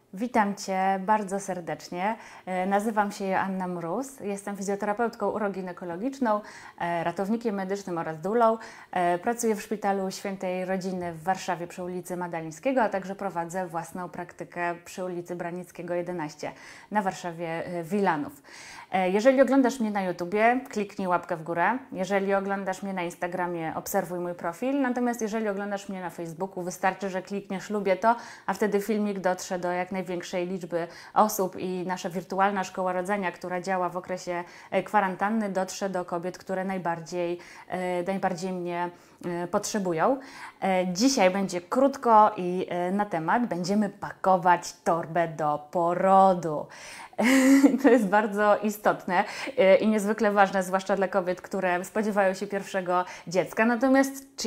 Witam Cię bardzo serdecznie. Nazywam się Joanna Mróz. Jestem fizjoterapeutką uroginekologiczną, ratownikiem medycznym oraz doulą. Pracuję w Szpitalu Świętej Rodziny w Warszawie przy ulicy Madalińskiego, a także prowadzę własną praktykę przy ulicy Branickiego 11 na Warszawie Wilanów. Jeżeli oglądasz mnie na YouTubie, kliknij łapkę w górę. Jeżeli oglądasz mnie na Instagramie, obserwuj mój profil. Natomiast jeżeli oglądasz mnie na Facebooku, wystarczy, że klikniesz lubię to, a wtedy filmik dotrze do jak największej liczby osób i nasza wirtualna szkoła rodzenia, która działa w okresie kwarantanny, dotrze do kobiet, które najbardziej mnie potrzebują. Dzisiaj będzie krótko i na temat będziemy pakować torbę do porodu. To jest bardzo istotne i niezwykle ważne, zwłaszcza dla kobiet, które spodziewają się pierwszego dziecka. Natomiast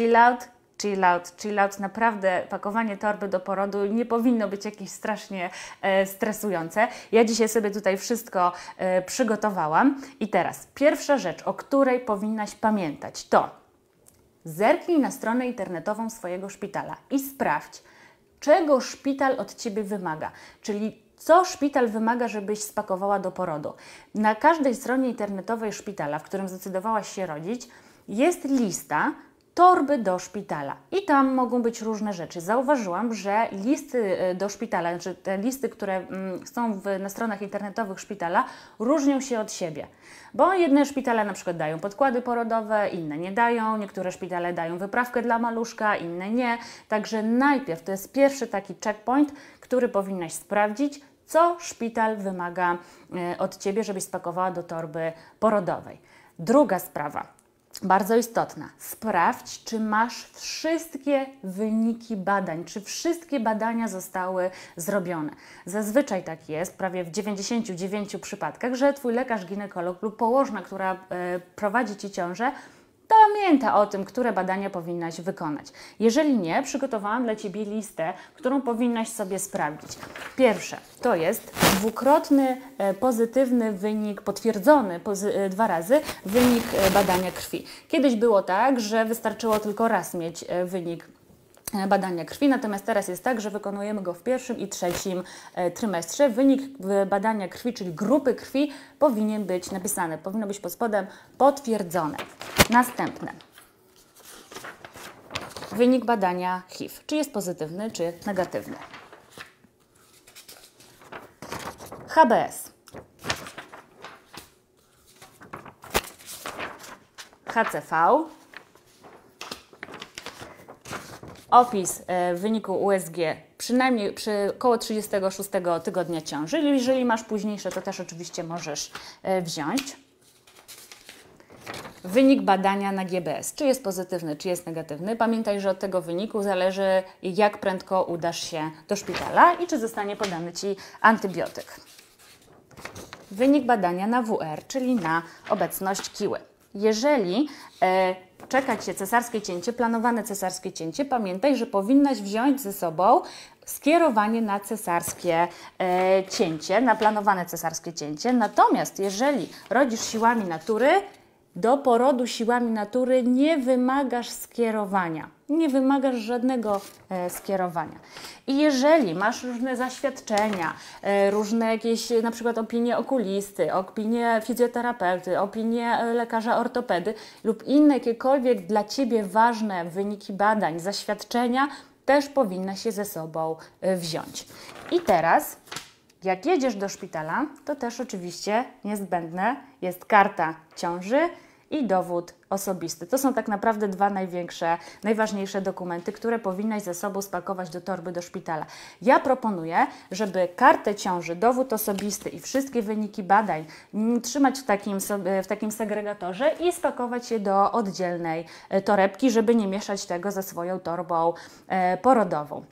chill out. Naprawdę pakowanie torby do porodu nie powinno być jakieś strasznie stresujące. Ja dzisiaj sobie tutaj wszystko przygotowałam i teraz pierwsza rzecz, o której powinnaś pamiętać, to zerknij na stronę internetową swojego szpitala i sprawdź, czego szpital od Ciebie wymaga, czyli co szpital wymaga, żebyś spakowała do porodu. Na każdej stronie internetowej szpitala, w którym zdecydowałaś się rodzić, jest lista torby do szpitala i tam mogą być różne rzeczy. Zauważyłam, że listy do szpitala, znaczy te listy, które są na stronach internetowych szpitala, różnią się od siebie. Bo jedne szpitale na przykład dają podkłady porodowe, inne nie dają, niektóre szpitale dają wyprawkę dla maluszka, inne nie. Także najpierw, to jest pierwszy taki checkpoint, który powinnaś sprawdzić, co szpital wymaga od Ciebie, żebyś spakowała do torby porodowej. Druga sprawa, bardzo istotna. Sprawdź, czy masz wszystkie wyniki badań, czy wszystkie badania zostały zrobione. Zazwyczaj tak jest, prawie w 99 przypadkach, że Twój lekarz ginekolog lub położna, która prowadzi Ci ciążę, pamięta o tym, które badania powinnaś wykonać. Jeżeli nie, przygotowałam dla Ciebie listę, którą powinnaś sobie sprawdzić. Pierwsze, to jest dwukrotny pozytywny wynik, potwierdzony 2 razy wynik badania krwi. Kiedyś było tak, że wystarczyło tylko raz mieć wynik badania krwi, natomiast teraz jest tak, że wykonujemy go w pierwszym i trzecim trymestrze. Wynik badania krwi, czyli grupy krwi, powinien być napisany, powinno być pod spodem potwierdzone. Następne. Wynik badania HIV, czy jest pozytywny, czy negatywny. HBS. HCV. Opis wyniku USG przynajmniej przy około 36 tygodnia ciąży. Jeżeli masz późniejsze, to też oczywiście możesz wziąć. Wynik badania na GBS. Czy jest pozytywny, czy jest negatywny. Pamiętaj, że od tego wyniku zależy, jak prędko udasz się do szpitala i czy zostanie podany Ci antybiotyk. Wynik badania na WR, czyli na obecność kiły. Jeżeli czeka Cię cesarskie cięcie, planowane cesarskie cięcie, pamiętaj, że powinnaś wziąć ze sobą skierowanie na cesarskie cięcie, na planowane cesarskie cięcie. Natomiast jeżeli rodzisz siłami natury, do porodu siłami natury nie wymagasz skierowania. Nie wymagasz żadnego skierowania. I jeżeli masz różne zaświadczenia, różne jakieś na przykład opinie okulisty, opinie fizjoterapeuty, opinie lekarza ortopedy lub inne jakiekolwiek dla Ciebie ważne wyniki badań, zaświadczenia, też powinnaś się ze sobą wziąć. I teraz, jak jedziesz do szpitala, to też oczywiście niezbędne jest karta ciąży i dowód osobisty. To są tak naprawdę dwa najważniejsze dokumenty, które powinnaś ze sobą spakować do torby do szpitala. Ja proponuję, żeby kartę ciąży, dowód osobisty i wszystkie wyniki badań trzymać w takim segregatorze i spakować je do oddzielnej torebki, żeby nie mieszać tego ze swoją torbą porodową.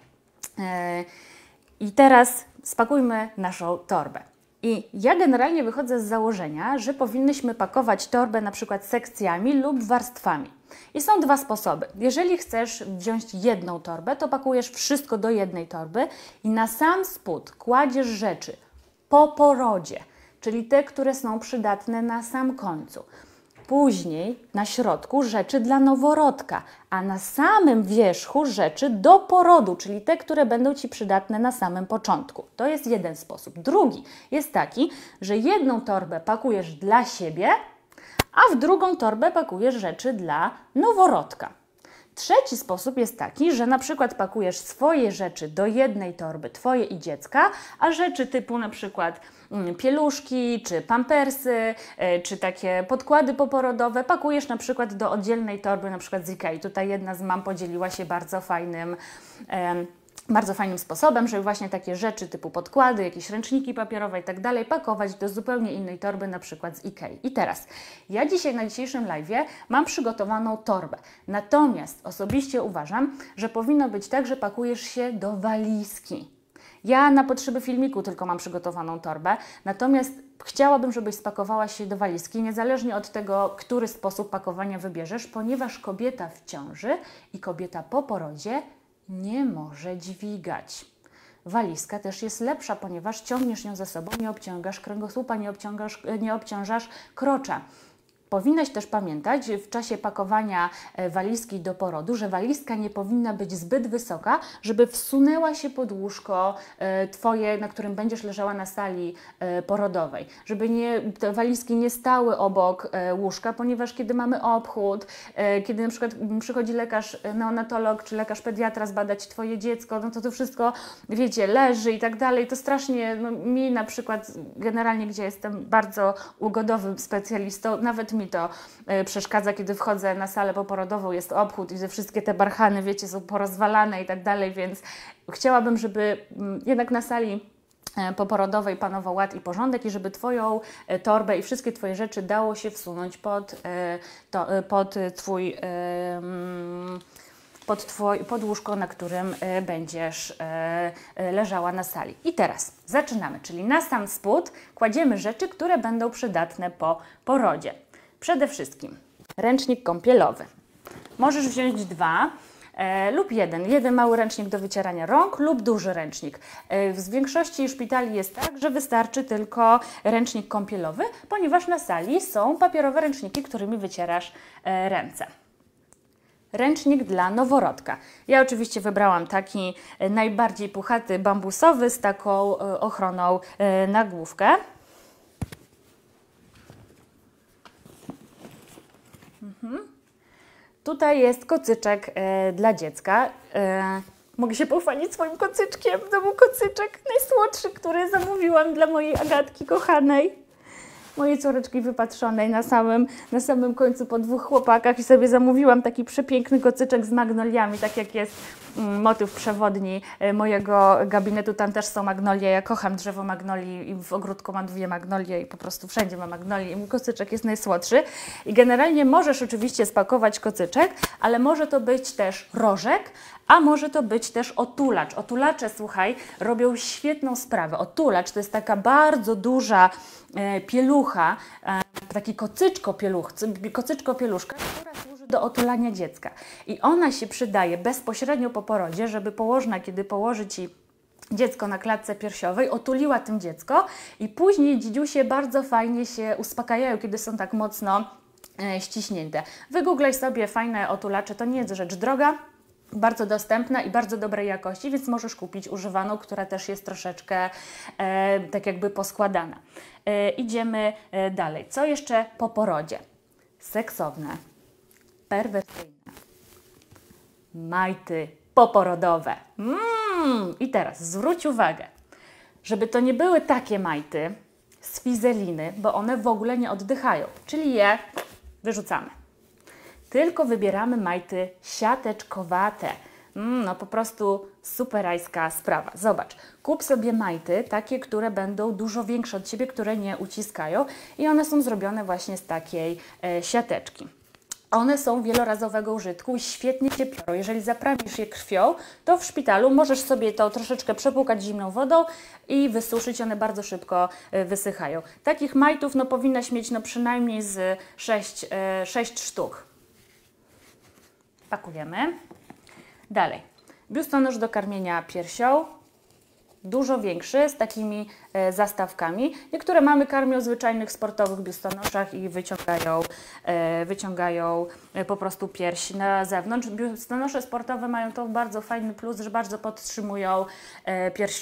I teraz spakujmy naszą torbę. I ja generalnie wychodzę z założenia, że powinnyśmy pakować torbę na przykład sekcjami lub warstwami. I są dwa sposoby. Jeżeli chcesz wziąć jedną torbę, to pakujesz wszystko do jednej torby i na sam spód kładziesz rzeczy po porodzie, czyli te, które są przydatne na sam końcu. później na środku rzeczy dla noworodka, a na samym wierzchu rzeczy do porodu, czyli te, które będą Ci przydatne na samym początku. To jest jeden sposób. Drugi jest taki, że jedną torbę pakujesz dla siebie, a w drugą torbę pakujesz rzeczy dla noworodka. Trzeci sposób jest taki, że na przykład pakujesz swoje rzeczy do jednej torby, Twoje i dziecka, a rzeczy typu na przykład pieluszki, czy pampersy, czy takie podkłady poporodowe pakujesz na przykład do oddzielnej torby, na przykład z Ikei. Tutaj jedna z mam podzieliła się bardzo fajnym sposobem, żeby właśnie takie rzeczy typu podkłady, jakieś ręczniki papierowe i tak dalej pakować do zupełnie innej torby, na przykład z Ikei. I teraz, ja dzisiaj na dzisiejszym live'ie mam przygotowaną torbę. Natomiast osobiście uważam, że powinno być tak, że pakujesz się do walizki. Ja na potrzeby filmiku tylko mam przygotowaną torbę, natomiast chciałabym, żebyś spakowała się do walizki, niezależnie od tego, który sposób pakowania wybierzesz, ponieważ kobieta w ciąży i kobieta po porodzie nie może dźwigać. Walizka też jest lepsza, ponieważ ciągniesz ją ze sobą, nie obciągasz kręgosłupa, nie obciążasz krocza. Powinnaś też pamiętać w czasie pakowania walizki do porodu, że walizka nie powinna być zbyt wysoka, żeby wsunęła się pod łóżko Twoje, na którym będziesz leżała na sali porodowej. Żeby te walizki nie stały obok łóżka, ponieważ kiedy mamy obchód, kiedy na przykład przychodzi lekarz neonatolog czy lekarz pediatra zbadać Twoje dziecko, no to wszystko, wiecie, leży i tak dalej. To strasznie, mi na przykład generalnie, gdzie jestem bardzo ugodowym specjalistą, nawet mi to przeszkadza, kiedy wchodzę na salę poporodową, jest obchód i że wszystkie te barchany, wiecie, są porozwalane i tak dalej, więc chciałabym, żeby jednak na sali poporodowej panował ład i porządek i żeby Twoją torbę i wszystkie Twoje rzeczy dało się wsunąć pod łóżko, na którym będziesz leżała na sali. I teraz zaczynamy, czyli na sam spód kładziemy rzeczy, które będą przydatne po porodzie. Przede wszystkim ręcznik kąpielowy. Możesz wziąć 2 lub jeden mały ręcznik do wycierania rąk lub duży ręcznik. W większości szpitali jest tak, że wystarczy tylko ręcznik kąpielowy, ponieważ na sali są papierowe ręczniki, którymi wycierasz ręce. Ręcznik dla noworodka. Ja oczywiście wybrałam taki najbardziej puchaty, bambusowy z taką ochroną na główkę. Tutaj jest kocyczek dla dziecka. Mogę się pochwalić swoim kocyczkiem. To był kocyczek najsłodszy, który zamówiłam dla mojej Agatki kochanej. Mojej córeczki wypatrzonej na samym końcu po 2 chłopakach i sobie zamówiłam taki przepiękny kocyczek z magnoliami, tak jak jest motyw przewodni mojego gabinetu. Tam też są magnolie. Ja kocham drzewo magnolii i w ogródku mam 2 magnolie i po prostu wszędzie mam magnolie i mój kocyczek jest najsłodszy. I generalnie możesz oczywiście spakować kocyczek, ale może to być też rożek, a może to być też otulacz. Otulacze, słuchaj, robią świetną sprawę. Otulacz to jest taka bardzo duża pielucha, taki kocyczko-pieluszka, która służy do otulania dziecka. I ona się przydaje bezpośrednio po porodzie, żeby położna, kiedy położy Ci dziecko na klatce piersiowej, otuliła tym dziecko i później dzidziusie bardzo fajnie się uspokajają, kiedy są tak mocno ściśnięte. Wygooglej sobie fajne otulacze, to nie jest rzecz droga, bardzo dostępna i bardzo dobrej jakości, więc możesz kupić używaną, która też jest troszeczkę tak jakby poskładana. Idziemy dalej. Co jeszcze po porodzie? Seksowne, perwersyjne, majty poporodowe. I teraz zwróć uwagę, żeby to nie były takie majty z fizeliny, bo one w ogóle nie oddychają, czyli je wyrzucamy. Tylko wybieramy majty siateczkowate. No po prostu superajska sprawa. Zobacz, kup sobie majty, takie, które będą dużo większe od Ciebie, które nie uciskają i one są zrobione właśnie z takiej siateczki. One są wielorazowego użytku i świetnie się piorą. Jeżeli zaprawisz je krwią, to w szpitalu możesz sobie to troszeczkę przepłukać zimną wodą i wysuszyć. One bardzo szybko wysychają. Takich majtów powinnaś mieć przynajmniej z 6 sztuk. Pakujemy. Dalej. Biustonosz do karmienia piersią. dużo większy, z takimi zastawkami. Niektóre mamy karmią w zwyczajnych sportowych biustonoszach i wyciągają po prostu pierś na zewnątrz. Biustonosze sportowe mają to bardzo fajny plus, że bardzo podtrzymują pierś.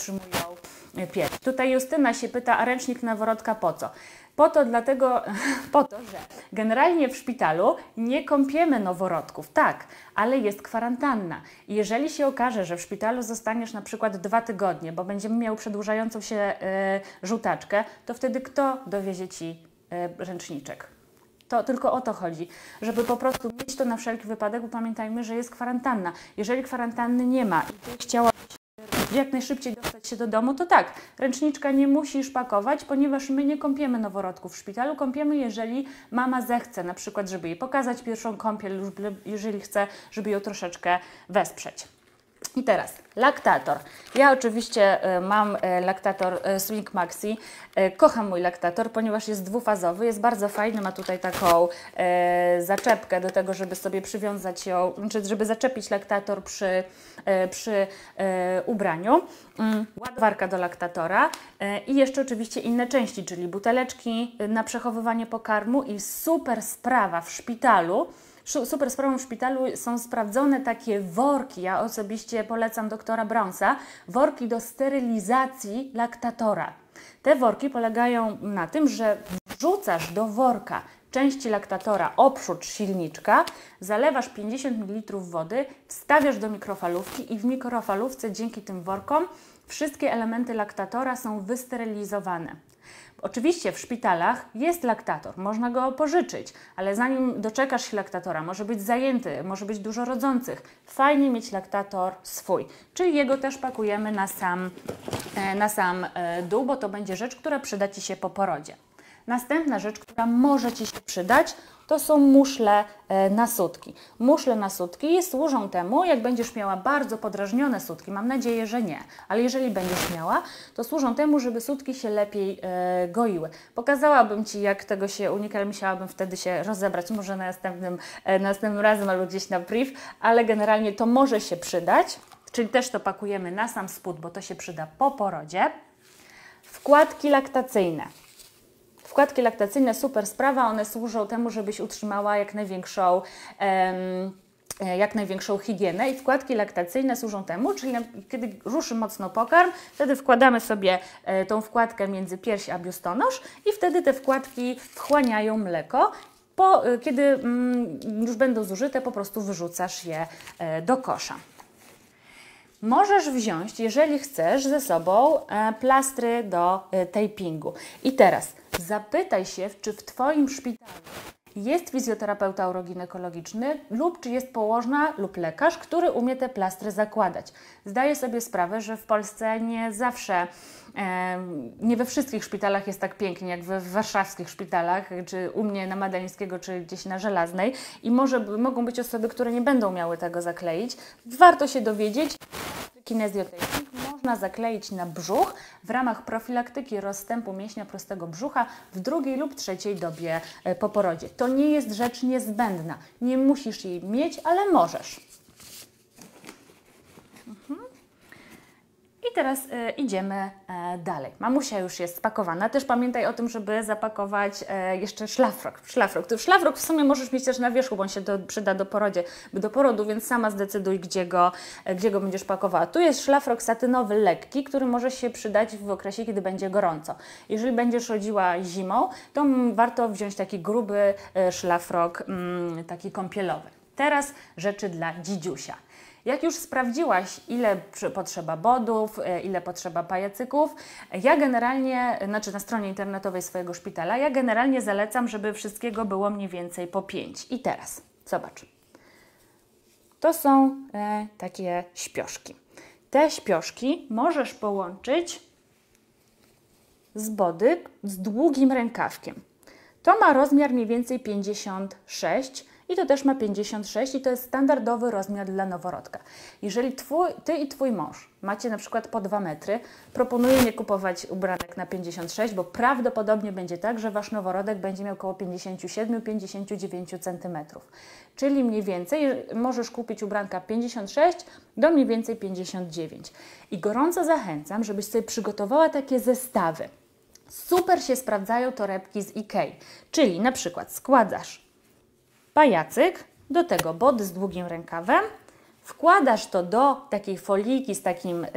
Tutaj Justyna się pyta, a ręcznik noworodka po co? Po to, że generalnie w szpitalu nie kąpiemy noworodków, tak, ale jest kwarantanna. I jeżeli się okaże, że w szpitalu zostaniesz na przykład 2 tygodnie, bo będziemy miał przedłużającą się żółtaczkę, to wtedy kto dowiezie Ci ręczniczek? To tylko o to chodzi, żeby po prostu mieć to na wszelki wypadek, bo pamiętajmy, że jest kwarantanna. Jeżeli kwarantanny nie ma i Ty chciałabyś jak najszybciej dostać się do domu, to tak, ręczniczka nie musisz pakować, ponieważ my nie kąpiemy noworodków w szpitalu, kąpiemy, jeżeli mama zechce, na przykład, żeby jej pokazać pierwszą kąpiel, lub jeżeli chce, żeby ją troszeczkę wesprzeć. I teraz laktator. Ja oczywiście mam laktator Swing Maxi. Kocham mój laktator, ponieważ jest dwufazowy, jest bardzo fajny, ma tutaj taką zaczepkę do tego, żeby sobie przywiązać ją, czy żeby zaczepić laktator przy ubraniu. Ładowarka do laktatora i jeszcze oczywiście inne części, czyli buteleczki na przechowywanie pokarmu i super sprawa w szpitalu. Super sprawą w szpitalu są sprawdzone takie worki, ja osobiście polecam doktora Brownsa, worki do sterylizacji laktatora. Te worki polegają na tym, że wrzucasz do worka części laktatora oprócz silniczka, zalewasz 50 ml wody, wstawiasz do mikrofalówki i w mikrofalówce dzięki tym workom wszystkie elementy laktatora są wysterylizowane. Oczywiście w szpitalach jest laktator, można go pożyczyć, ale zanim doczekasz się laktatora, może być zajęty, może być dużo rodzących. Fajnie mieć laktator swój, czyli jego też pakujemy na sam dół, bo to będzie rzecz, która przyda Ci się po porodzie. Następna rzecz, która może Ci się przydać, to są muszle na sutki. Muszle na sutki służą temu, jak będziesz miała bardzo podrażnione sutki, mam nadzieję, że nie, ale jeżeli będziesz miała, to służą temu, żeby sutki się lepiej goiły. Pokazałabym Ci, jak tego się unika, ale musiałabym wtedy się rozebrać, może następnym razem albo gdzieś na priv, ale generalnie to może się przydać, czyli też to pakujemy na sam spód, bo to się przyda po porodzie. Wkładki laktacyjne. Wkładki laktacyjne, super sprawa, one służą temu, żebyś utrzymała jak największą higienę i wkładki laktacyjne służą temu, czyli kiedy ruszy mocno pokarm, wtedy wkładamy sobie tą wkładkę między pierś a biustonosz i wtedy te wkładki wchłaniają mleko. Kiedy już będą zużyte, po prostu wyrzucasz je do kosza. Możesz wziąć, jeżeli chcesz, ze sobą plastry do tapingu. I teraz zapytaj się, czy w Twoim szpitalu jest fizjoterapeuta uroginekologiczny lub czy jest położna lub lekarz, który umie te plastry zakładać. Zdaję sobie sprawę, że w Polsce nie zawsze, nie we wszystkich szpitalach jest tak pięknie jak w warszawskich szpitalach, czy u mnie na Madalińskiego, czy gdzieś na Żelaznej i mogą być osoby, które nie będą miały tego zakleić. Warto się dowiedzieć. Kinezjotaping można zakleić na brzuch w ramach profilaktyki rozstępu mięśnia prostego brzucha w 2. lub 3. dobie po porodzie. To nie jest rzecz niezbędna. Nie musisz jej mieć, ale możesz. I teraz idziemy dalej. Mamusia już jest spakowana. Też pamiętaj o tym, żeby zapakować jeszcze szlafrok. Szlafrok w sumie możesz mieć też na wierzchu, bo on się przyda do porodu, więc sama zdecyduj, gdzie go będziesz pakowała. Tu jest szlafrok satynowy lekki, który może się przydać w okresie, kiedy będzie gorąco. Jeżeli będziesz rodziła zimą, to warto wziąć taki gruby szlafrok, taki kąpielowy. Teraz rzeczy dla dzidziusia. Jak już sprawdziłaś, ile potrzeba bodów, ile potrzeba pajacyków, ja generalnie, na stronie internetowej swojego szpitala, ja generalnie zalecam, żeby wszystkiego było mniej więcej po 5. I teraz, zobacz. To są takie śpioszki. Te śpioszki możesz połączyć z body z długim rękawkiem. To ma rozmiar mniej więcej 56 i to też ma 56 i to jest standardowy rozmiar dla noworodka. Jeżeli Ty i Twój mąż macie na przykład po 2 metry, proponuję nie kupować ubranek na 56, bo prawdopodobnie będzie tak, że Wasz noworodek będzie miał około 57-59 cm. Czyli mniej więcej możesz kupić ubranka 56 do mniej więcej 59. I gorąco zachęcam, żebyś sobie przygotowała takie zestawy. Super się sprawdzają torebki z Ikei, czyli na przykład składasz pajacyk, do tego body z długim rękawem, wkładasz to do takiej foliki z takim,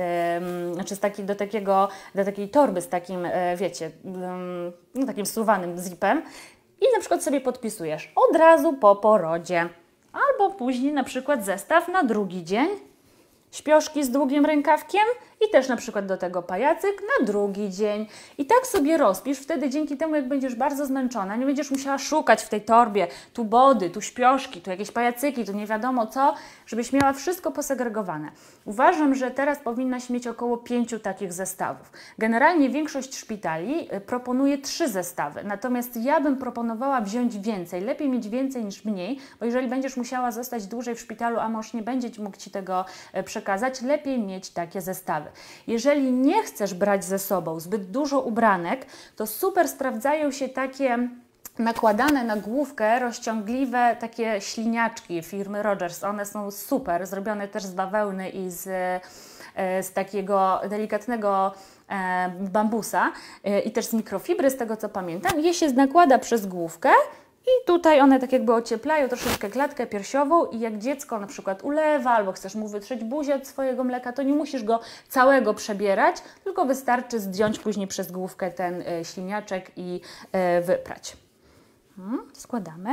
do takiej torby z takim, wiecie, no takim suwanym zipem i na przykład sobie podpisujesz od razu po porodzie. Albo później na przykład zestaw na drugi dzień, śpioszki z długim rękawkiem i też na przykład do tego pajacyk na drugi dzień. I tak sobie rozpisz, wtedy dzięki temu, jak będziesz bardzo zmęczona, nie będziesz musiała szukać w tej torbie tu body, tu śpioszki, tu jakieś pajacyki, tu nie wiadomo co, żebyś miała wszystko posegregowane. Uważam, że teraz powinnaś mieć około 5 takich zestawów. Generalnie większość szpitali proponuje 3 zestawy, natomiast ja bym proponowała wziąć więcej. Lepiej mieć więcej niż mniej, bo jeżeli będziesz musiała zostać dłużej w szpitalu, a mąż nie będzie mógł Ci tego przekazać, lepiej mieć takie zestawy. Jeżeli nie chcesz brać ze sobą zbyt dużo ubranek, to super sprawdzają się takie nakładane na główkę rozciągliwe takie śliniaczki firmy Rogers. One są super, zrobione też z bawełny i z takiego delikatnego bambusa i też z mikrofibry, z tego co pamiętam. Je się nakłada przez główkę i tutaj one tak jakby ocieplają troszeczkę klatkę piersiową i jak dziecko na przykład ulewa albo chcesz mu wytrzeć buzię od swojego mleka, to nie musisz go całego przebierać, tylko wystarczy zdjąć później przez główkę ten śliniaczek i wyprać. Składamy.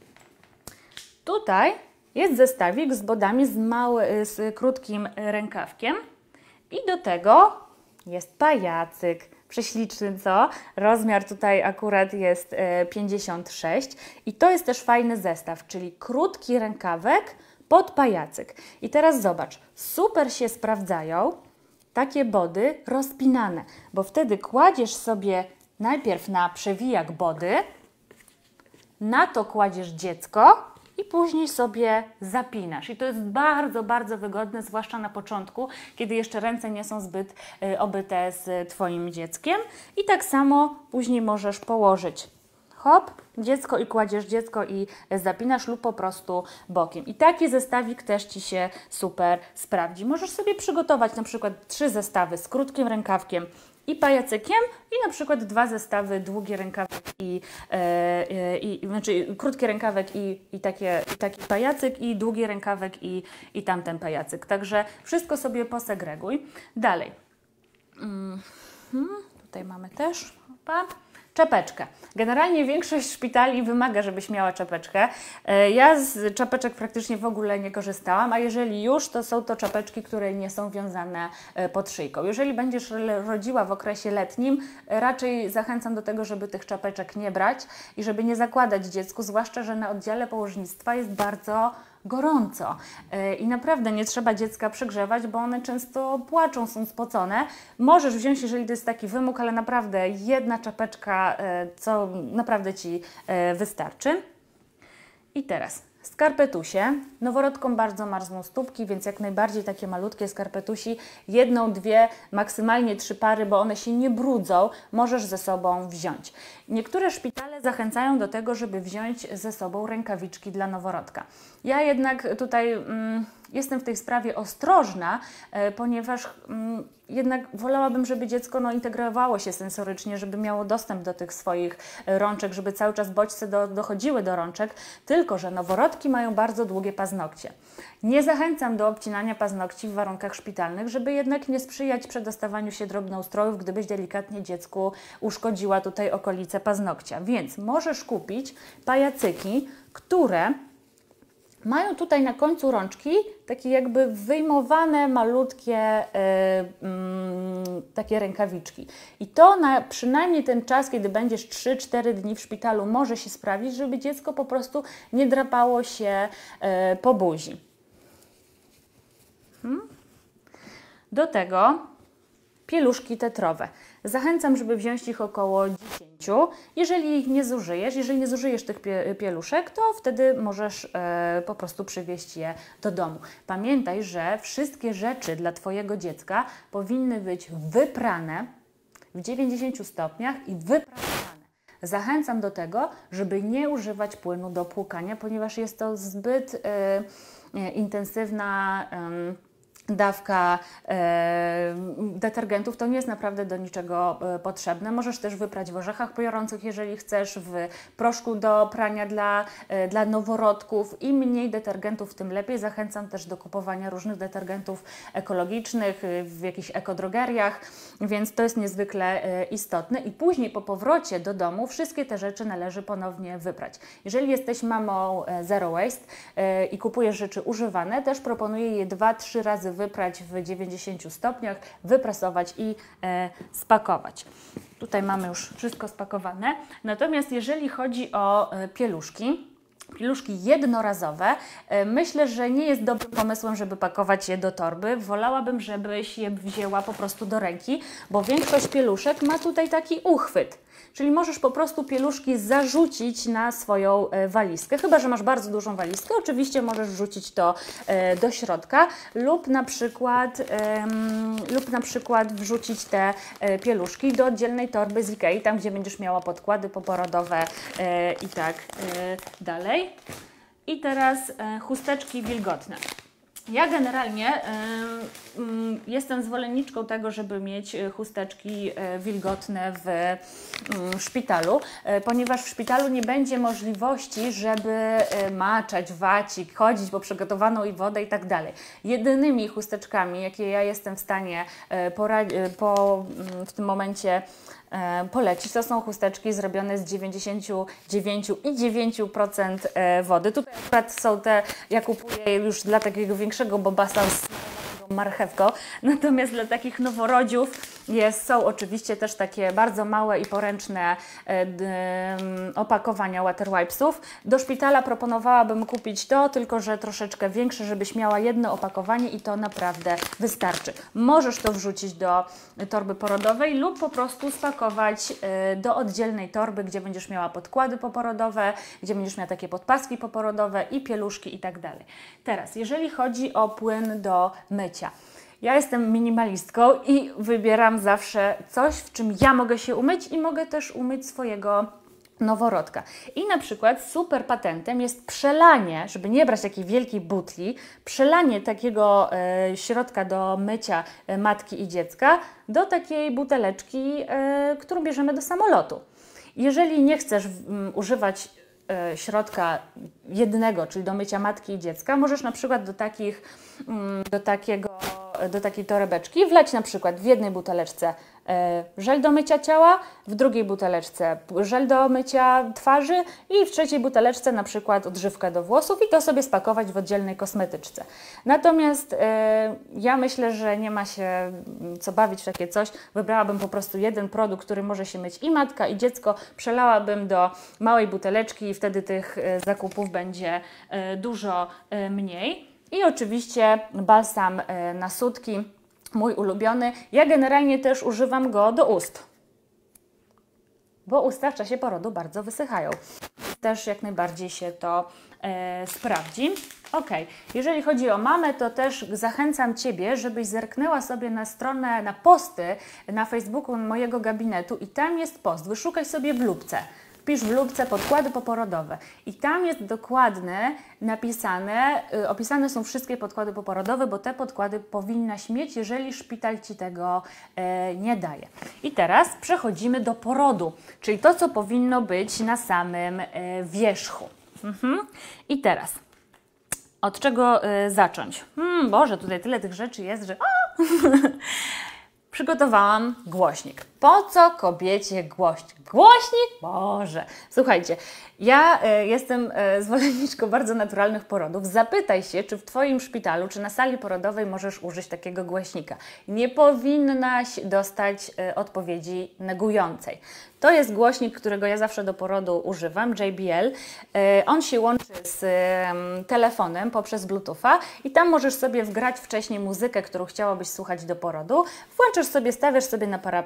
Tutaj jest zestawik z bodami z krótkim rękawkiem i do tego jest pajacyk. Prześliczny, co? Rozmiar tutaj akurat jest 56 i to jest też fajny zestaw, czyli krótki rękawek pod pajacyk. I teraz zobacz, super się sprawdzają takie body rozpinane, bo wtedy kładziesz sobie najpierw na przewijak body, na to kładziesz dziecko i później sobie zapinasz. I to jest bardzo, bardzo wygodne, zwłaszcza na początku, kiedy jeszcze ręce nie są zbyt obyte z Twoim dzieckiem. I tak samo później możesz położyć hop, dziecko i kładziesz dziecko i zapinasz lub po prostu bokiem. I taki zestawik też Ci się super sprawdzi. Możesz sobie przygotować na przykład 3 zestawy z krótkim rękawkiem i pajacykiem i na przykład 2 zestawy, długi rękawek znaczy krótki rękawek i taki pajacyk i długi rękawek i tamten pajacyk. Także wszystko sobie posegreguj. Dalej. Tutaj mamy też czapeczkę. Generalnie większość szpitali wymaga, żebyś miała czapeczkę. Ja z czapeczek praktycznie w ogóle nie korzystałam, a jeżeli już, to są to czapeczki, które nie są wiązane pod szyjką. Jeżeli będziesz rodziła w okresie letnim, raczej zachęcam do tego, żeby tych czapeczek nie brać i żeby nie zakładać dziecku, zwłaszcza, że na oddziale położnictwa jest bardzo gorąco i naprawdę nie trzeba dziecka przegrzewać, bo one często płaczą, są spocone. Możesz wziąć, jeżeli to jest taki wymóg, ale naprawdę jedna czapeczka, co naprawdę Ci wystarczy. I teraz skarpetusie. Noworodkom bardzo marzną stópki, więc jak najbardziej takie malutkie skarpetusi, 1, 2, maksymalnie 3 pary, bo one się nie brudzą, możesz ze sobą wziąć. Niektóre szpitale zachęcają do tego, żeby wziąć ze sobą rękawiczki dla noworodka. Ja jednak tutaj jestem w tej sprawie ostrożna, ponieważ jednak wolałabym, żeby dziecko integrowało się sensorycznie, żeby miało dostęp do tych swoich rączek, żeby cały czas bodźce dochodziły do rączek, tylko że noworodki mają bardzo długie paznokcie. Nie zachęcam do obcinania paznokci w warunkach szpitalnych, żeby jednak nie sprzyjać przedostawaniu się drobnoustrojów, gdybyś delikatnie dziecku uszkodziła tutaj okolice paznokcia. Więc możesz kupić pajacyki, które mają tutaj na końcu rączki takie jakby wyjmowane, malutkie takie rękawiczki. I to na przynajmniej ten czas, kiedy będziesz 3-4 dni w szpitalu, może się sprawić, żeby dziecko po prostu nie drapało się po buzi. Do tego pieluszki tetrowe. Zachęcam, żeby wziąć ich około 10. Jeżeli ich nie zużyjesz, jeżeli nie zużyjesz tych pieluszek, to wtedy możesz po prostu przywieźć je do domu. Pamiętaj, że wszystkie rzeczy dla Twojego dziecka powinny być wyprane w 90 stopniach i wyprasowane. Zachęcam do tego, żeby nie używać płynu do płukania, ponieważ jest to zbyt intensywna dawka detergentów, to nie jest naprawdę do niczego potrzebne. Możesz też wyprać w orzechach piorących, jeżeli chcesz, w proszku do prania dla noworodków. Im mniej detergentów, tym lepiej. Zachęcam też do kupowania różnych detergentów ekologicznych w jakichś ekodrogeriach, więc to jest niezwykle istotne. I później po powrocie do domu wszystkie te rzeczy należy ponownie wyprać. Jeżeli jesteś mamą zero waste i kupujesz rzeczy używane, też proponuję je 2-3 razy wyprać w 90 stopniach, wyprasować i spakować. Tutaj mamy już wszystko spakowane. Natomiast jeżeli chodzi o pieluszki jednorazowe, myślę, że nie jest dobrym pomysłem, żeby pakować je do torby. Wolałabym, żebyś je wzięła po prostu do ręki, bo większość pieluszek ma tutaj taki uchwyt. Czyli możesz po prostu pieluszki zarzucić na swoją walizkę, chyba że masz bardzo dużą walizkę, oczywiście możesz wrzucić to do środka lub na przykład wrzucić te pieluszki do oddzielnej torby z Ikei, tam gdzie będziesz miała podkłady poporodowe i tak dalej. I teraz chusteczki wilgotne. Ja generalnie jestem zwolenniczką tego, żeby mieć chusteczki wilgotne w szpitalu, ponieważ w szpitalu nie będzie możliwości, żeby maczać wacik, chodzić po przygotowaną i wodę i tak dalej. Jedynymi chusteczkami, jakie ja jestem w stanie w tym momencie polecić, to są chusteczki zrobione z 99,9% wody. Tutaj akurat są te, ja kupuję już dla takiego większego bobasa z marchewką, natomiast dla takich noworodziów są oczywiście też takie bardzo małe i poręczne opakowania water wipesów. Do szpitala proponowałabym kupić to, tylko że troszeczkę większe, żebyś miała jedno opakowanie i to naprawdę wystarczy. Możesz to wrzucić do torby porodowej lub po prostu spakować do oddzielnej torby, gdzie będziesz miała podkłady poporodowe, gdzie będziesz miała takie podpaski poporodowe i pieluszki i tak dalej. Teraz, jeżeli chodzi o płyn do mycia. Ja jestem minimalistką i wybieram zawsze coś, w czym ja mogę się umyć i mogę też umyć swojego noworodka. I na przykład super patentem jest przelanie, żeby nie brać takiej wielkiej butli, przelanie takiego środka do mycia matki i dziecka do takiej buteleczki, którą bierzemy do samolotu. Jeżeli nie chcesz używać środka jednego, czyli do mycia matki i dziecka, możesz na przykład do takiej torebeczki wlać na przykład w jednej buteleczce żel do mycia ciała, w drugiej buteleczce żel do mycia twarzy i w trzeciej buteleczce na przykład odżywkę do włosów i to sobie spakować w oddzielnej kosmetyczce. Natomiast ja myślę, że nie ma się co bawić w takie coś. Wybrałabym po prostu jeden produkt, który może się myć i matka, i dziecko. Przelałabym do małej buteleczki i wtedy tych zakupów będzie dużo mniej. I oczywiście balsam na sutki, mój ulubiony. Ja generalnie też używam go do ust, bo usta w czasie porodu bardzo wysychają. Też jak najbardziej się to sprawdzi. Ok, jeżeli chodzi o mamę, to też zachęcam Ciebie, żebyś zerknęła sobie na stronę, na posty na Facebooku mojego gabinetu i tam jest post. Wyszukaj sobie w lupce. Wpisz w lupce podkłady poporodowe i tam jest dokładnie napisane, opisane są wszystkie podkłady poporodowe, bo te podkłady powinnaś mieć, jeżeli szpital Ci tego nie daje. I teraz przechodzimy do porodu, czyli to, co powinno być na samym wierzchu. I teraz, od czego zacząć? Boże, tutaj tyle tych rzeczy jest, że... Przygotowałam głośnik. Po co kobiecie głośnik? Głośnik? Boże! Słuchajcie, ja jestem zwolenniczką bardzo naturalnych porodów. Zapytaj się, czy w Twoim szpitalu, czy na sali porodowej możesz użyć takiego głośnika. Nie powinnaś dostać odpowiedzi negującej. To jest głośnik, którego ja zawsze do porodu używam, JBL. On się łączy z telefonem poprzez Bluetootha i tam możesz sobie wgrać wcześniej muzykę, którą chciałabyś słuchać do porodu. Włączysz sobie, stawiasz sobie na parapecie,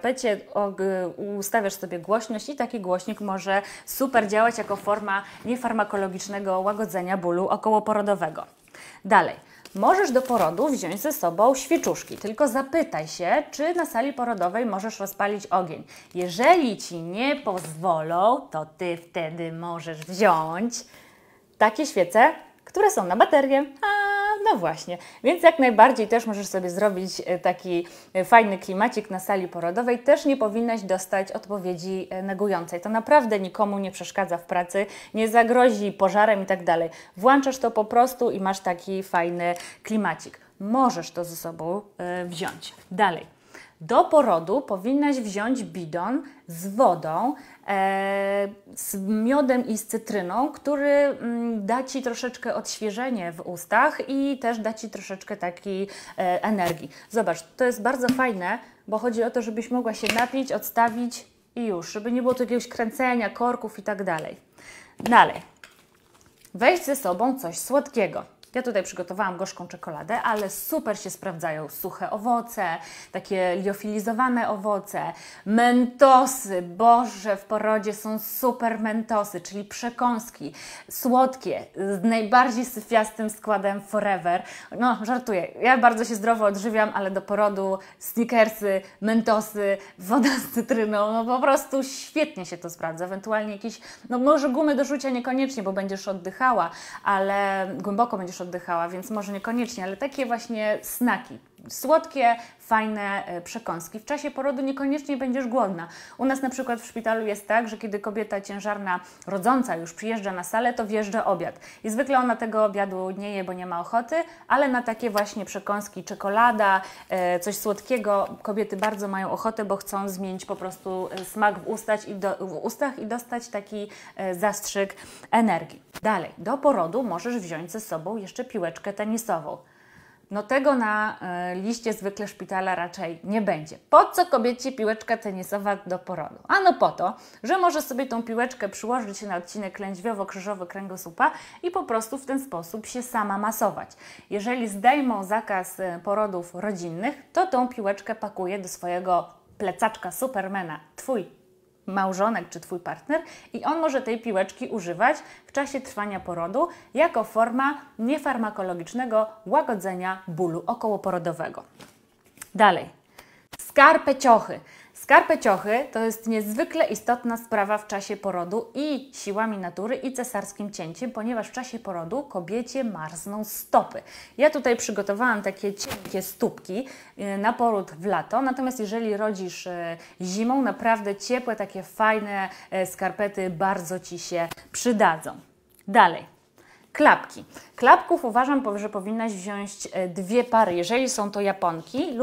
ustawiasz sobie głośność i taki głośnik może super działać jako forma niefarmakologicznego łagodzenia bólu okołoporodowego. Dalej. Możesz do porodu wziąć ze sobą świeczuszki, tylko zapytaj się, czy na sali porodowej możesz rozpalić ogień. Jeżeli Ci nie pozwolą, to Ty wtedy możesz wziąć takie świece, które są na baterię. No właśnie, więc jak najbardziej też możesz sobie zrobić taki fajny klimacik na sali porodowej. Też nie powinnaś dostać odpowiedzi negującej. To naprawdę nikomu nie przeszkadza w pracy, nie zagrozi pożarem i tak dalej. Włączasz to po prostu i masz taki fajny klimacik. Możesz to ze sobą wziąć. Dalej. Do porodu powinnaś wziąć bidon z wodą, z miodem i z cytryną, który da Ci troszeczkę odświeżenie w ustach i też da Ci troszeczkę takiej energii. Zobacz, to jest bardzo fajne, bo chodzi o to, żebyś mogła się napić, odstawić i już, żeby nie było tu jakiegoś kręcenia, korków i tak dalej. Dalej, weź ze sobą coś słodkiego. Ja tutaj przygotowałam gorzką czekoladę, ale super się sprawdzają suche owoce, takie liofilizowane owoce, mentosy. Boże, w porodzie są super mentosy, czyli przekąski, słodkie, z najbardziej syfiastym składem Forever. No, żartuję, ja bardzo się zdrowo odżywiam, ale do porodu Snickersy, mentosy, woda z cytryną, no po prostu świetnie się to sprawdza. Ewentualnie jakieś, no może gumy do rzucia niekoniecznie, bo będziesz oddychała, ale głęboko będziesz oddychała, więc może niekoniecznie, ale takie właśnie snaki, słodkie, fajne przekąski. W czasie porodu niekoniecznie będziesz głodna. U nas na przykład w szpitalu jest tak, że kiedy kobieta ciężarna, rodząca już przyjeżdża na salę, to wjeżdża obiad. I zwykle ona tego obiadu nie je, bo nie ma ochoty, ale na takie właśnie przekąski, czekolada, coś słodkiego kobiety bardzo mają ochotę, bo chcą zmienić po prostu smak w ustach i dostać taki zastrzyk energii. Dalej, do porodu możesz wziąć ze sobą jeszcze piłeczkę tenisową. No tego na liście zwykle szpitala raczej nie będzie. Po co kobiecie piłeczka tenisowa do porodu? Ano po to, że może sobie tą piłeczkę przyłożyć się na odcinek lędźwiowo-krzyżowy kręgosłupa i po prostu w ten sposób się sama masować. Jeżeli zdejmą zakaz porodów rodzinnych, to tą piłeczkę pakuje do swojego plecaczka Supermana Twój małżonek czy Twój partner i on może tej piłeczki używać w czasie trwania porodu jako forma niefarmakologicznego łagodzenia bólu okołoporodowego. Dalej, skarpeciochy. Skarpeciochy to jest niezwykle istotna sprawa w czasie porodu i siłami natury i cesarskim cięciem, ponieważ w czasie porodu kobiecie marzną stopy. Ja tutaj przygotowałam takie cienkie stópki na poród w lato, natomiast jeżeli rodzisz zimą, naprawdę ciepłe, takie fajne skarpety bardzo Ci się przydadzą. Dalej. Klapki. Klapków uważam, że powinnaś wziąć 2 pary, jeżeli są to japonki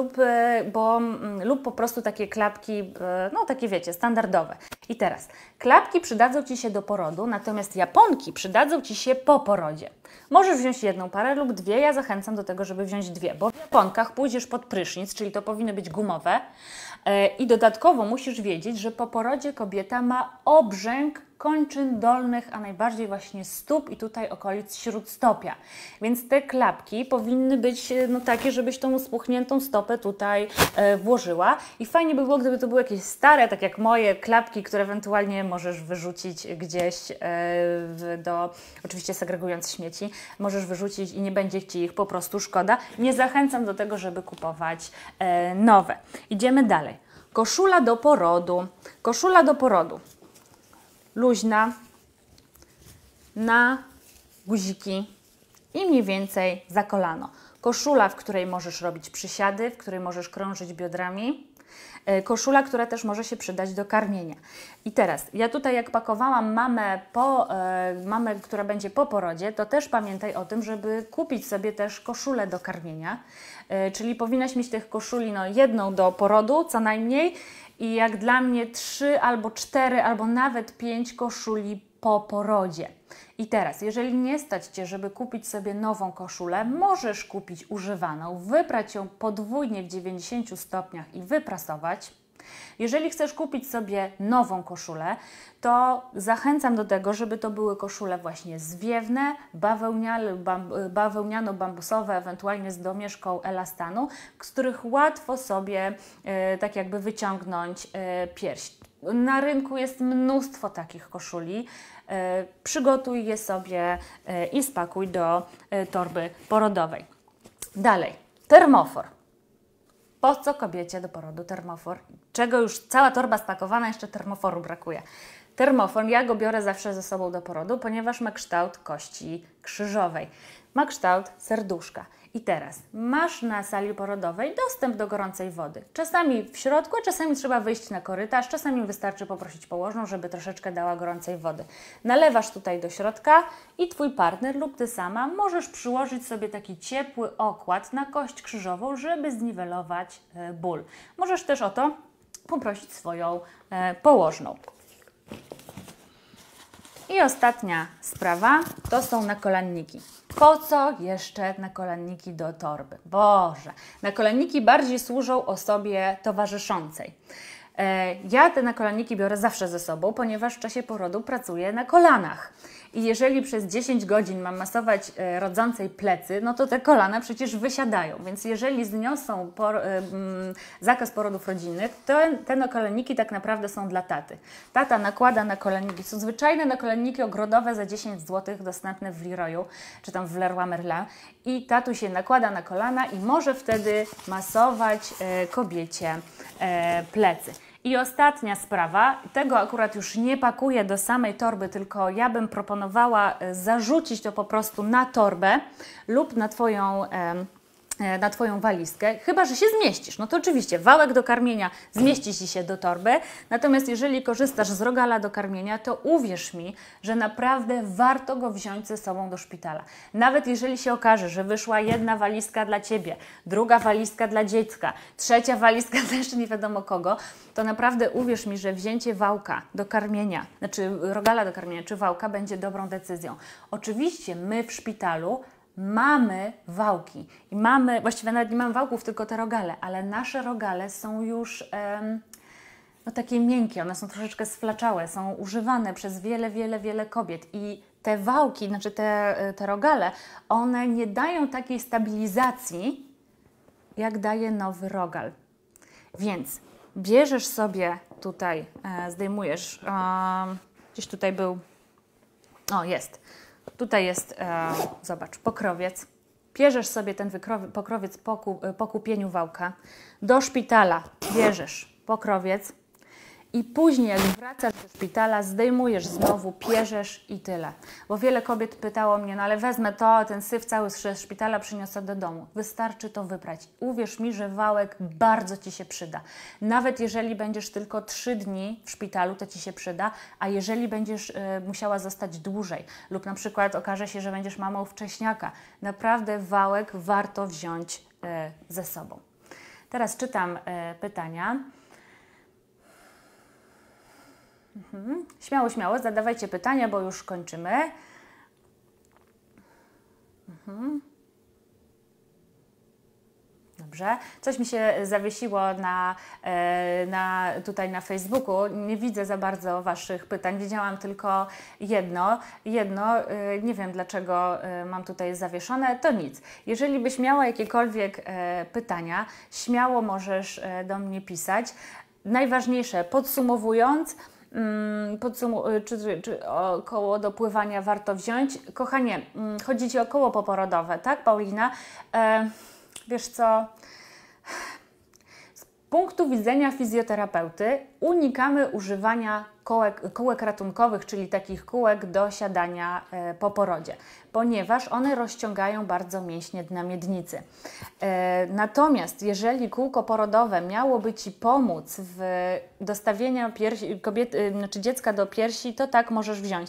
lub po prostu takie klapki, no takie wiecie, standardowe. I teraz, klapki przydadzą Ci się do porodu, natomiast japonki przydadzą Ci się po porodzie. Możesz wziąć 1 parę lub 2, ja zachęcam do tego, żeby wziąć 2, bo w japonkach pójdziesz pod prysznic, czyli to powinny być gumowe i dodatkowo musisz wiedzieć, że po porodzie kobieta ma obrzęk kończyn dolnych, a najbardziej właśnie stóp i tutaj okolic śródstopia. Więc te klapki powinny być no, takie, żebyś tą spuchniętą stopę tutaj włożyła. I fajnie by było, gdyby to były jakieś stare, tak jak moje klapki, które ewentualnie możesz wyrzucić gdzieś oczywiście segregując śmieci, możesz wyrzucić i nie będzie Ci ich po prostu szkoda. Nie zachęcam do tego, żeby kupować nowe. Idziemy dalej. Koszula do porodu. Koszula do porodu. Luźna, na guziki i mniej więcej za kolano. Koszula, w której możesz robić przysiady, w której możesz krążyć biodrami. Koszula, która też może się przydać do karmienia. I teraz, ja tutaj jak pakowałam mamę, która będzie po porodzie, to też pamiętaj o tym, żeby kupić sobie też koszulę do karmienia. Czyli powinnaś mieć tych koszuli, no 1 do porodu co najmniej i jak dla mnie 3 albo 4 albo nawet 5 koszuli po porodzie. I teraz, jeżeli nie stać Cię, żeby kupić sobie nową koszulę, możesz kupić używaną, wyprać ją podwójnie w 90 stopniach i wyprasować. Jeżeli chcesz kupić sobie nową koszulę, to zachęcam do tego, żeby to były koszule właśnie zwiewne, bawełniano-bambusowe, ewentualnie z domieszką elastanu, z których łatwo sobie tak jakby wyciągnąć pierś. Na rynku jest mnóstwo takich koszuli. Przygotuj je sobie i spakuj do torby porodowej. Dalej, termofor. Po co kobiecie do porodu termofor? Czego już cała torba spakowana, jeszcze termoforu brakuje. Termofor, ja go biorę zawsze ze sobą do porodu, ponieważ ma kształt kości krzyżowej. Ma kształt serduszka. I teraz masz na sali porodowej dostęp do gorącej wody. Czasami w środku, a czasami trzeba wyjść na korytarz, czasami wystarczy poprosić położną, żeby troszeczkę dała gorącej wody. Nalewasz tutaj do środka i Twój partner lub Ty sama możesz przyłożyć sobie taki ciepły okład na kość krzyżową, żeby zniwelować ból. Możesz też o to poprosić swoją położną. I ostatnia sprawa to są nakolanniki. Po co jeszcze nakolanniki do torby? Boże, nakolanniki bardziej służą osobie towarzyszącej. Ja te nakolanniki biorę zawsze ze sobą, ponieważ w czasie porodu pracuję na kolanach. I jeżeli przez 10 godzin mam masować rodzącej plecy, no to te kolana przecież wysiadają. Więc jeżeli zniosą zakaz porodów rodzinnych, to te nakolanniki tak naprawdę są dla taty. Tata nakłada nakolanniki, są zwyczajne nakolanniki ogrodowe za 10 zł, dostępne w Leroyu, czy tam w Leroy Merlin. I tatu się nakłada na kolana i może wtedy masować kobiecie plecy. I ostatnia sprawa, tego akurat już nie pakuję do samej torby, tylko ja bym proponowała zarzucić to po prostu na torbę lub na Twoją walizkę, chyba że się zmieścisz. No to oczywiście wałek do karmienia zmieści Ci się do torby, natomiast jeżeli korzystasz z rogala do karmienia, to uwierz mi, że naprawdę warto go wziąć ze sobą do szpitala. Nawet jeżeli się okaże, że wyszła jedna walizka dla Ciebie, druga walizka dla dziecka, trzecia walizka dla jeszcze nie wiadomo kogo, to naprawdę uwierz mi, że wzięcie wałka do karmienia, znaczy rogala do karmienia czy wałka będzie dobrą decyzją. Oczywiście my w szpitalu mamy wałki i właściwie nawet nie mamy wałków, tylko te rogale, ale nasze rogale są już no takie miękkie, one są troszeczkę sflaczałe, są używane przez wiele kobiet i te wałki, znaczy te rogale, one nie dają takiej stabilizacji, jak daje nowy rogal. Więc bierzesz sobie tutaj, zdejmujesz, gdzieś tutaj był, o jest, tutaj jest, zobacz, pokrowiec. Bierzesz sobie ten pokrowiec po kupieniu wałka. Do szpitala bierzesz pokrowiec i później jak wracasz do szpitala, zdejmujesz znowu, pierzesz i tyle. Bo wiele kobiet pytało mnie, no ale wezmę to, ten syf cały z szpitala przyniosę do domu. Wystarczy to wyprać. Uwierz mi, że wałek bardzo Ci się przyda. Nawet jeżeli będziesz tylko 3 dni w szpitalu, to Ci się przyda, a jeżeli będziesz musiała zostać dłużej lub na przykład okaże się, że będziesz mamą wcześniaka, naprawdę wałek warto wziąć ze sobą. Teraz czytam pytania. Śmiało, zadawajcie pytania, bo już kończymy. Dobrze. Coś mi się zawiesiło tutaj na Facebooku. Nie widzę za bardzo Waszych pytań. Widziałam tylko jedno. Nie wiem, dlaczego mam tutaj zawieszone. To nic. Jeżeli byś miała jakiekolwiek pytania, śmiało możesz do mnie pisać. Najważniejsze, podsumowując, czy koło do pływania warto wziąć? Kochanie, chodzi Ci o koło poporodowe, tak, Paulina? Wiesz co? Z punktu widzenia fizjoterapeuty unikamy używania kółek ratunkowych, czyli takich kółek do siadania po porodzie, ponieważ one rozciągają bardzo mięśnie dna miednicy. Natomiast jeżeli kółko porodowe miałoby Ci pomóc w dostawieniu dziecka do piersi, to tak możesz wziąć.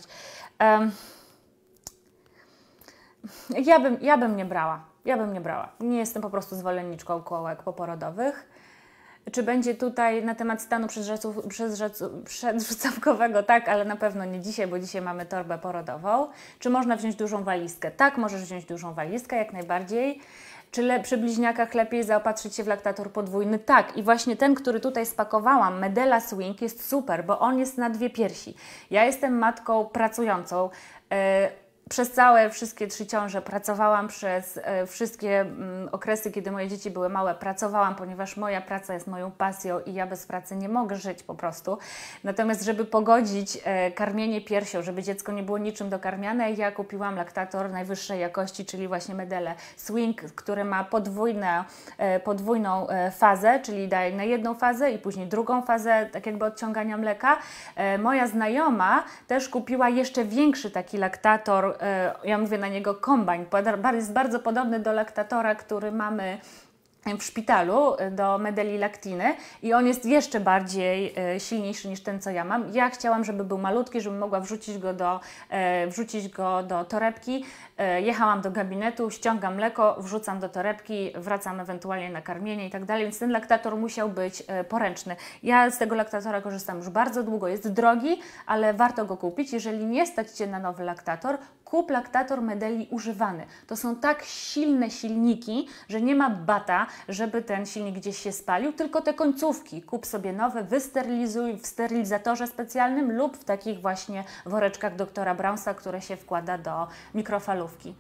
Ja bym nie brała. Nie jestem po prostu zwolenniczką kółek poporodowych. Czy będzie tutaj na temat stanu przedrzucawkowego? Tak, ale na pewno nie dzisiaj, bo dzisiaj mamy torbę porodową. Czy można wziąć dużą walizkę? Tak, możesz wziąć dużą walizkę, jak najbardziej. Czy przy bliźniakach lepiej zaopatrzyć się w laktator podwójny? Tak. I właśnie ten, który tutaj spakowałam, Medela Swing, jest super, bo on jest na 2 piersi. Ja jestem matką pracującą. Przez całe wszystkie 3 ciąże pracowałam, przez wszystkie okresy, kiedy moje dzieci były małe, pracowałam, ponieważ moja praca jest moją pasją i ja bez pracy nie mogę żyć po prostu. Natomiast żeby pogodzić karmienie piersią, żeby dziecko nie było niczym dokarmiane, ja kupiłam laktator najwyższej jakości, czyli właśnie Medelę Swing, który ma podwójną fazę, czyli daje na jedną fazę i później drugą fazę, tak jakby odciągania mleka. Moja znajoma też kupiła jeszcze większy taki laktator, ja mówię na niego kombajn, jest bardzo podobny do laktatora, który mamy w szpitalu, do Medeli Lactiny, i on jest jeszcze bardziej silniejszy niż ten, co ja mam. Ja chciałam, żeby był malutki, żebym mogła wrzucić go do torebki. Jechałam do gabinetu, ściągam mleko, wrzucam do torebki, wracam ewentualnie na karmienie i tak dalej, więc ten laktator musiał być poręczny. Ja z tego laktatora korzystam już bardzo długo, jest drogi, ale warto go kupić. Jeżeli nie stać Cię na nowy laktator, kup laktator Medeli używany. To są tak silne silniki, że nie ma bata, żeby ten silnik gdzieś się spalił, tylko te końcówki. Kup sobie nowe, wysterylizuj w sterylizatorze specjalnym lub w takich właśnie woreczkach doktora Brownsa, które się wkłada do mikrofalówki.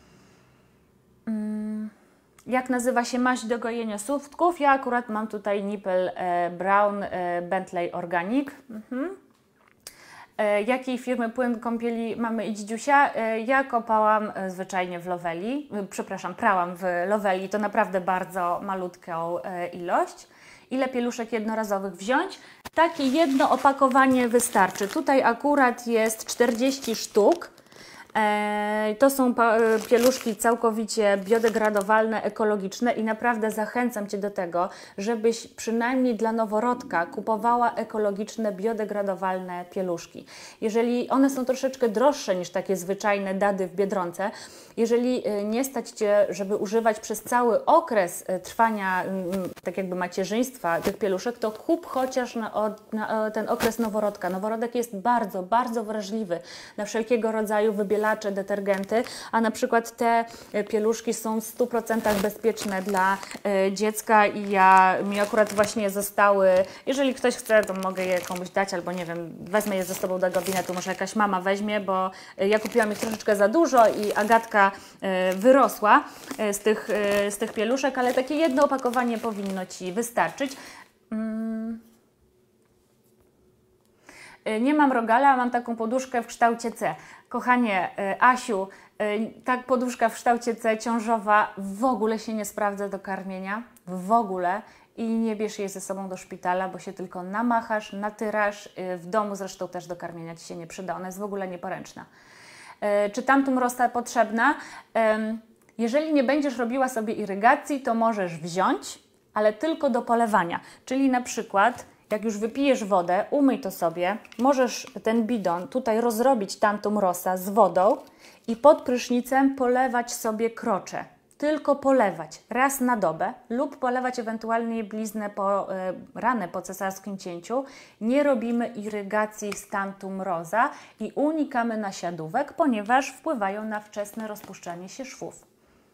Jak nazywa się maść do gojenia słupków? Ja akurat mam tutaj Nipple Brown Bentley Organic. Jakiej firmy płyn kąpieli mamy i dzidziusia? Ja kopałam zwyczajnie w Loveli, prałam w Loveli, to naprawdę bardzo malutką ilość. Ile pieluszek jednorazowych wziąć? Takie jedno opakowanie wystarczy. Tutaj akurat jest 40 sztuk. To są pieluszki całkowicie biodegradowalne, ekologiczne i naprawdę zachęcam Cię do tego, żebyś przynajmniej dla noworodka kupowała ekologiczne, biodegradowalne pieluszki. Jeżeli one są troszeczkę droższe niż takie zwyczajne dady w Biedronce, jeżeli nie stać Cię, żeby używać przez cały okres trwania tak jakby macierzyństwa tych pieluszek, to kup chociaż na ten okres noworodka. Noworodek jest bardzo, bardzo wrażliwy na wszelkiego rodzaju wybielacze, detergenty, a na przykład te pieluszki są w 100% bezpieczne dla dziecka i mi akurat właśnie zostały, jeżeli ktoś chce, to mogę je komuś dać, albo nie wiem, wezmę je ze sobą do gabinetu, może jakaś mama weźmie, bo ja kupiłam ich troszeczkę za dużo i Agatka wyrosła z tych pieluszek, ale takie jedno opakowanie powinno Ci wystarczyć. Nie mam rogala, mam taką poduszkę w kształcie C. Kochanie, Asiu, ta poduszka w kształcie C ciążowa w ogóle się nie sprawdza do karmienia, w ogóle, i nie bierz jej ze sobą do szpitala, bo się tylko namachasz, natyrasz, w domu zresztą też do karmienia Ci się nie przyda, ona jest w ogóle nieporęczna. Czy Tantum Rosa potrzebna? Jeżeli nie będziesz robiła sobie irygacji, to możesz wziąć, ale tylko do polewania, czyli na przykład jak już wypijesz wodę, umyj to sobie, możesz ten bidon tutaj rozrobić Tantum Rosa z wodą i pod prysznicem polewać sobie krocze. Tylko polewać raz na dobę lub polewać ewentualnie bliznę ranę po cesarskim cięciu. Nie robimy irygacji z Tantum Rosa i unikamy nasiadówek, ponieważ wpływają na wczesne rozpuszczanie się szwów.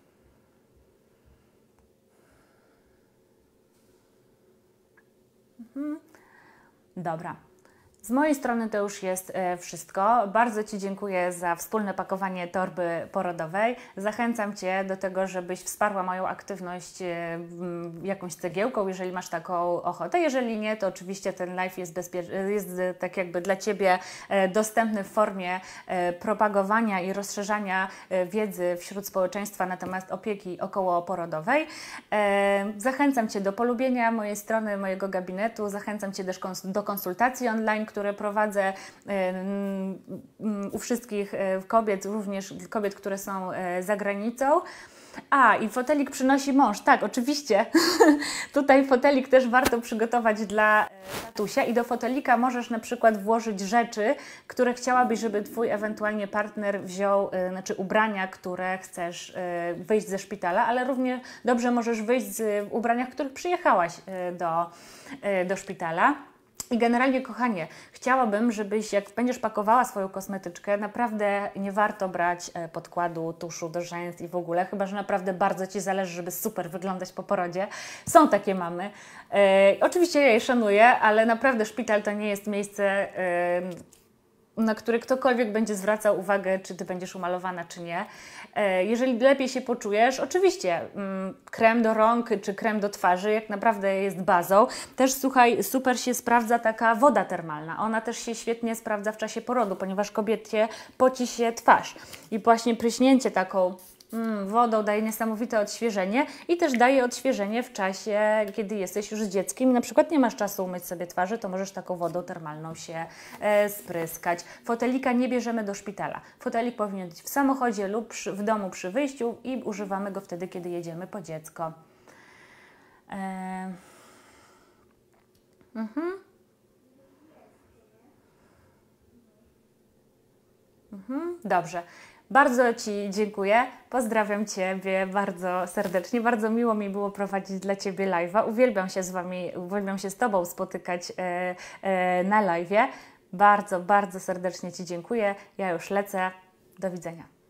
Dobra. Z mojej strony to już jest wszystko. Bardzo Ci dziękuję za wspólne pakowanie torby porodowej. Zachęcam Cię do tego, żebyś wsparła moją aktywność jakąś cegiełką, jeżeli masz taką ochotę. Jeżeli nie, to oczywiście ten live jest tak jakby dla Ciebie dostępny w formie propagowania i rozszerzania wiedzy wśród społeczeństwa na temat opieki okołoporodowej. Zachęcam Cię do polubienia mojej strony, mojego gabinetu. Zachęcam Cię też do konsultacji online, które prowadzę u wszystkich kobiet, również kobiet, które są za granicą. I fotelik przynosi mąż. Tak, oczywiście. Tutaj fotelik też warto przygotować dla tatusia i do fotelika możesz na przykład włożyć rzeczy, które chciałabyś, żeby Twój ewentualnie partner wziął, znaczy ubrania, które chcesz wyjść ze szpitala, ale równie dobrze możesz wyjść z ubraniach, w których przyjechałaś do szpitala. I generalnie, kochanie, chciałabym, żebyś, jak będziesz pakowała swoją kosmetyczkę, naprawdę nie warto brać podkładu, tuszu do rzęs i w ogóle, chyba że naprawdę bardzo Ci zależy, żeby super wyglądać po porodzie. Są takie mamy. Oczywiście ja je szanuję, ale naprawdę szpital to nie jest miejsce, na który ktokolwiek będzie zwracał uwagę, czy Ty będziesz umalowana, czy nie. Jeżeli lepiej się poczujesz, oczywiście krem do rąk czy krem do twarzy jak naprawdę jest bazą. Też słuchaj, super się sprawdza taka woda termalna. Ona też się świetnie sprawdza w czasie porodu, ponieważ kobiecie poci się twarz. I właśnie pryśnięcie taką wodą daje niesamowite odświeżenie i też daje odświeżenie w czasie, kiedy jesteś już z dzieckiem i na przykład nie masz czasu umyć sobie twarzy, to możesz taką wodą termalną się spryskać. Fotelika nie bierzemy do szpitala. Fotelik powinien być w samochodzie lub w domu przy wyjściu i używamy go wtedy, kiedy jedziemy po dziecko. Dobrze. Bardzo Ci dziękuję, pozdrawiam Ciebie bardzo serdecznie, bardzo miło mi było prowadzić dla Ciebie live'a, uwielbiam się z Wami, uwielbiam się z Tobą spotykać na live'ie, bardzo, bardzo serdecznie Ci dziękuję, ja już lecę, do widzenia.